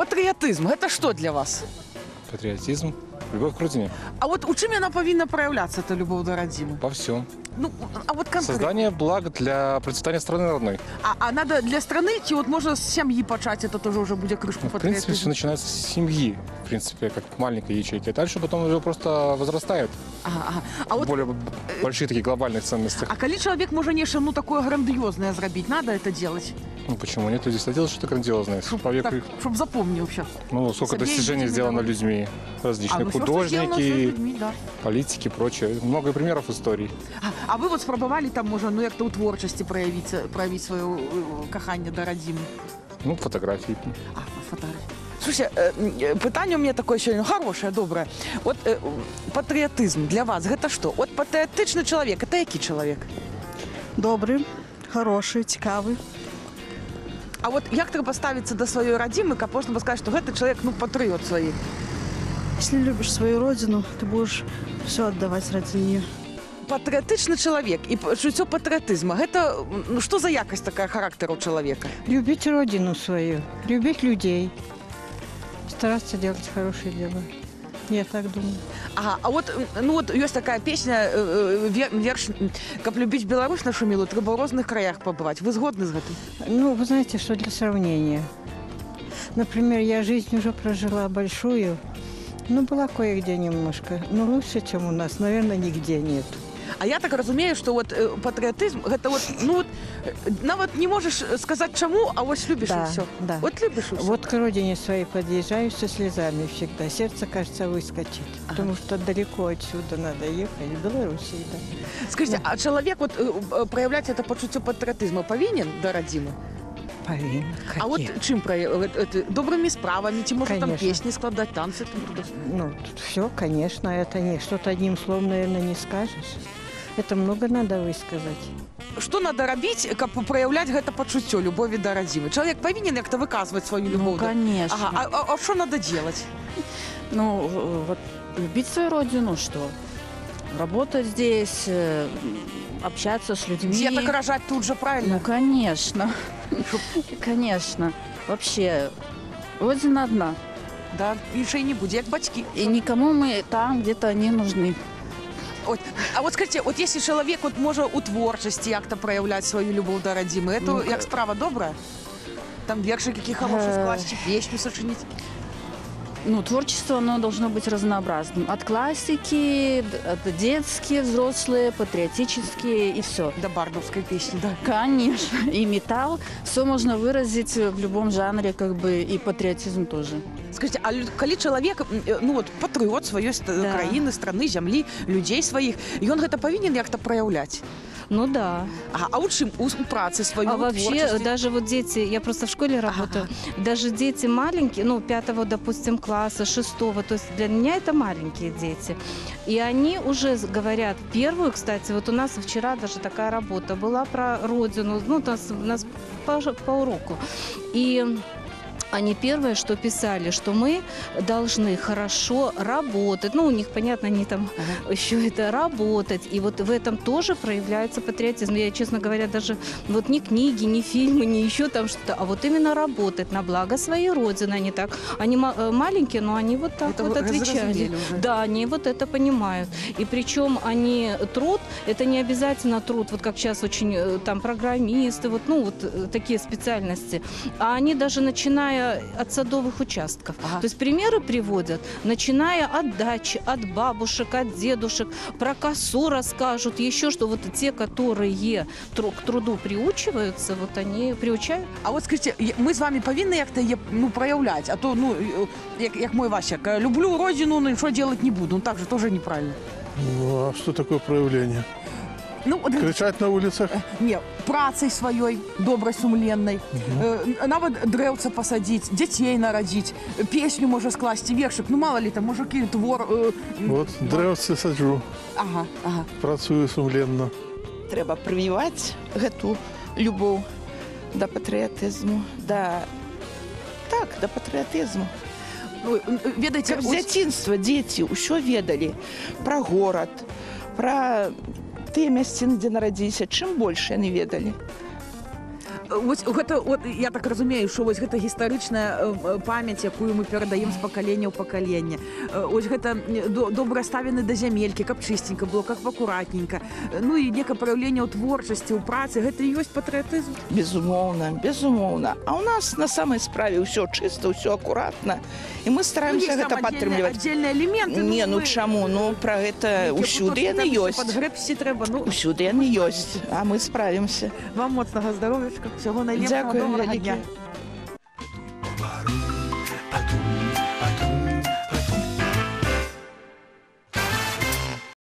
Патріотизм – гэта што для вас? Патриотизм, любовь к родине. А от у чым яна павінна праяўляцца, эта любоў да радзімы? Во всем. Ну, а вот конкретно. Создание блага для процветания страны родной. А надо для страны, ці от можна з сям'і пачаць, это тоже уже буде крышку В принципе, все патріотизму? начинается с семьи. В принципе, как маленькой ячейки. А дальше потом уже просто возрастает. Ага. А от Более большие такие глобальные ценности. а калі чалавек можа нешта ну такое грандыёзнае зрабіць, надо это делать? Ну почему нет? Люди делают что-то грандиозное. Человек, Щоб запомнив ще. ну, сколько Собей достижений людьми сделано давай. людьми. Различные ну, всё, что сделано, всё художники, людьми, да. политики, прочее. Много примеров историй. А ви от спробували там, може, ну як-то у творчості проявити своє кохання до родини? Ну, фотографии. А, фотографії. Слушайте, питання у мене таке сьогодні хороше, добре. От патріотизм для вас, це що? От патріотичний чоловік, це який чоловік? Добрий, хороший, цікавий. А от як треба ставитися до своєї родини, як можна сказати, що це чоловік, ну, патріот своїй? Если любишь свою родину, ты будешь все отдавать ради нее. Патріотичний чоловік і почуття патріотизму, це, ну, що за якість така характеру у чоловіка? Любить родину свою, любить людей, стараться делать хорошие дела. Я так думаю. Ага, а вот, ну вот есть такая песня, верш, «Как любить Беларусь нашу милую, треба в разных краях побывать». Вы сгодны с этим? Ну, вы знаете, что для сравнения. Например, я жизнь уже прожила большую, ну, была кое-где немножко, но лучше, чем у нас, наверное, нигде нет. А я так разумею, что вот патриотизм, это вот, ну вот, нават не можешь сказать чему, а вот любишь Да, и все. да. Вот любишь и все. Вот к родине своей подъезжаю со слезами всегда. Сердце, кажется, выскочит, потому что далеко отсюда надо ехать, в Белоруссии, да. Скажите, а человек вот проявлять это почуття патриотизма повинен до родины? Повинен, А вот конечно. чим проявляет? Добрыми справами, ті може там Конечно. песни складать, танцы там туда. Ну, все, конечно, это не что-то одним словом, наверное, не скажешь. Это много надо высказать. Что надо робить, как проявлять это почуття любові до родины? Человек повинен как-то выказывать свою любовь? Ну, конечно. Ага, а что надо делать? Ну, вот любить свою родину, что? Работать здесь, общаться с людьми. Деток рожать тут же, правильно? Ну, конечно. Конечно. Вообще, родина одна. Да, більше і не буде, як батьки. И никому мы там где-то не нужны. От, а от скажіть, от якщо чоловік от може у творчості як-то проявляти свою любов до родини, Ну, це як справа добра? Там віршики які хороші скласти, чи пісню сочинити? Ну, творчество, оно должно быть разнообразным. От классики, от детские, взрослые, патриотические и все. До бардовської пісні, да. Конечно. И металл. Все можно выразить в любом жанре, как бы, и патриотизм тоже. Скажіть, а коли чоловік, ну от патріот своєї країни, страни, землі, людей своїх, і він це повинен як-то проявляти? Ну да. А у чим? У праці своєї, А у вообще, творчості? даже вот дети, я просто в школе работаю, даже дети маленькие, ну, 5-го, допустим, класса, 6-го, то есть для меня это маленькие дети. И они уже говорят, первую, кстати, вот у нас вчера даже такая работа была про родину, ну, у нас по уроку. И они первое, что писали, что мы должны хорошо работать. Ну, у них, понятно, они там еще это работать. И вот в этом тоже проявляется патриотизм. Я, честно говоря, даже вот ни книги, ни фильмы, ни еще там что-то, а вот именно работать на благо своей родины. Они так, они маленькие, но они вот так Это вот вы отвечали. уже. Да, они вот это понимают. И причем они труд, это не обязательно труд, вот как сейчас очень там программисты, вот, ну, вот такие специальности. А они даже начиная от садовых участков. Ага. То есть примеры приводят, начиная от дачи, от бабушек, от дедушек, про косу расскажут, еще что вот те, которые к труду приучиваются, вот они приучают. А от скажіть, ми з вами повинні як-то ну, проявляти, а то, ну, як мой Васяк, люблю родину, но ничего делать не буду, ну так же тоже неправильно. Ну, а что такое проявление? Ну, Кричать на улицах? не, працей своей, доброй, сумленной, нават древца посадить, детей народить, песню може скласти, вершик, ну мало ли там, мужики, твор. Вот, древце саджу, Ага, ага. працюю сумленно. Трэба прывіваць гэту любоў да патрыятызму, да патрыятызму. Ведаеце, Каб з дзяцінства дзеці ўсё ведалі пра горад, пра тыя мясціны, дзе нарадзіліся, чым больш яны ведалі. Вось гэта, от, я так разумею, що ось гэта гістарычная памяць, якую мы перадаем з пакалення ў пакаленне. Ось гэта добра ставены да зямелькі, каб чыстенька было, каб акуратненька. Ну і некае праяўленне ў творчасці, ў працы. Гэта і ёсць патрыятызм? Безумоўна, безумоўна. А у нас на самай справе ўсё чыста, ўсё акуратна. І мы стараемся гэта падтрымліваць. Аддзельныя элементы. Не, ну чаму? Ну, пра гэта ўсюды яны ёсць. Падгрэбсці трэба, ну. Усюды яны ёсць, а мы справімся. Вам моцнага здаров'ячка, всього найлепшого, Дякую, доброго вялікі. дня.